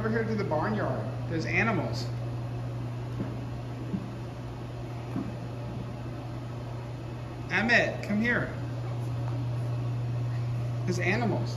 over here to the barnyard. There's animals. Emmett, come here. There's animals.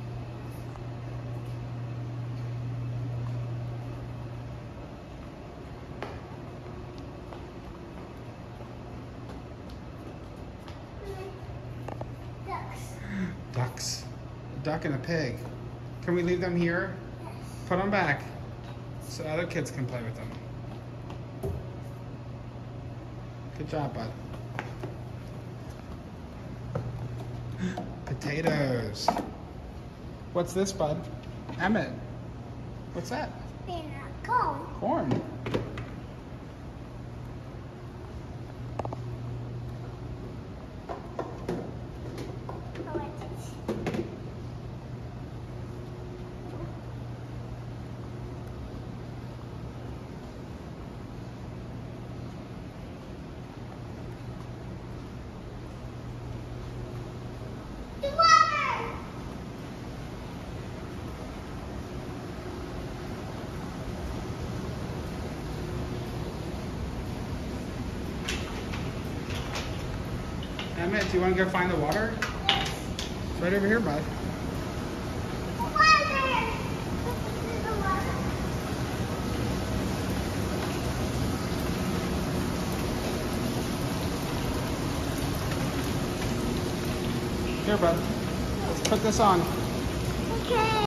Ducks. A duck and a pig. Can we leave them here? Yes. Put them back so other kids can play with them. Good job, bud. Potatoes. What's this, bud? Emmett. What's that? Corn. Corn. Emmett, do you want to go find the water? Yes. It's right over here, bud. Here, bud. Let's put this on. Okay.